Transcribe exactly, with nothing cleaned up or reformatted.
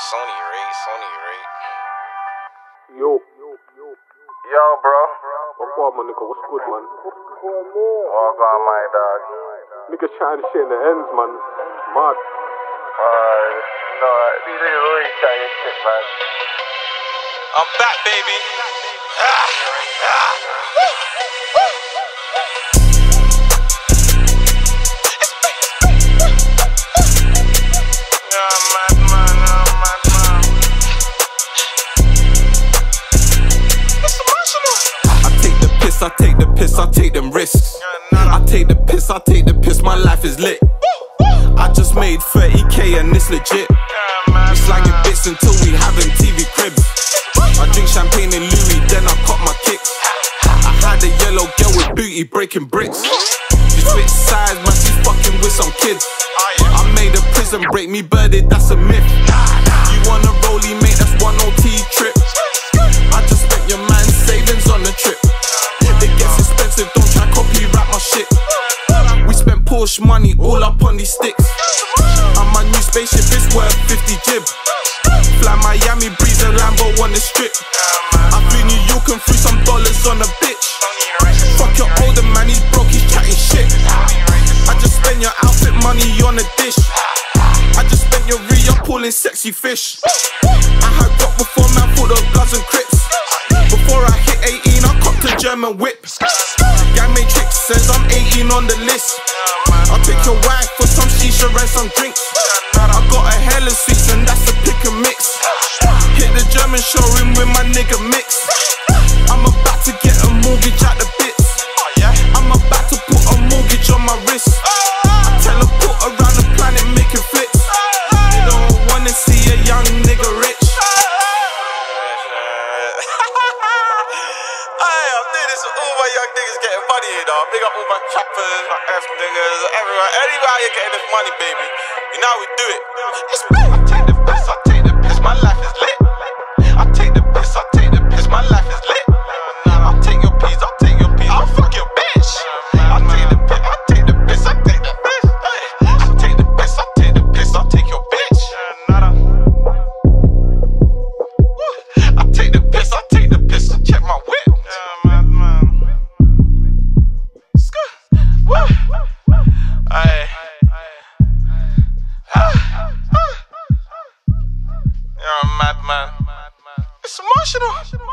Sony rate, Sony rate. Yo. Yo, bro. What's up, my nigga? What's good, man? Walk on, my dog. Niggas trying to shit in the ends, man. Mad. Uh, no, these niggas always trying shit, man. I'm back, baby. Ah, ah. I take the piss, I take them risks. I take the piss, I take the piss, my life is lit. I just made thirty K and it's legit. We slagging bits until we having T V cribs. I drink champagne in Louis, then I cop my kicks. I had a yellow girl with booty breaking bricks. She switch sides, man, she's fucking with some kids. I made a prison break me birdie, that's a myth. You want a rollie, mate, that's one O T trip. I just spent your man's savings on the trip. It gets expensive, don't try copyright my shit. We spent Porsche money all up on these sticks. And my new spaceship is worth fifty jib. Fly Miami, breeze and Lambo on the strip. I flew New York and threw some dollars on a bitch. Fuck your older man, he's broke, he's chatting shit. I just spent your outfit money on a dish. I just spent your re-up pulling sexy fish. I had got before man full of bloods and crips. Before I hit eighteen, I copped a German whip. Gang Matrix says I'm eighteen on the list. I'll take your wife for some shisha and some drinks. I got a hella sweets and that's a pick and mix. Hit the German showroom with my nigga mix. I'm about to get a mortgage out the bits. I'm about to put a mortgage on my wrist. I teleport around the planet making flips. They don't wanna see a young nigga rich. All my young niggas getting money, you know. Big up all my trappers, my F niggas, everyone. Anywhere you're getting this money, baby. You know how we do it. It's me. I take the piss, I take the piss, my life is lit. I take the piss, I take the piss, my life is lit. I'll take your piece, I'll take your piece, I'll fuck your bitch. I take the piss, I take the piss, I take the piss. I take the piss, I take the piss, I'll take your bitch. I take the piss, I take the piss, check my whip. You're a madman. It's emotional.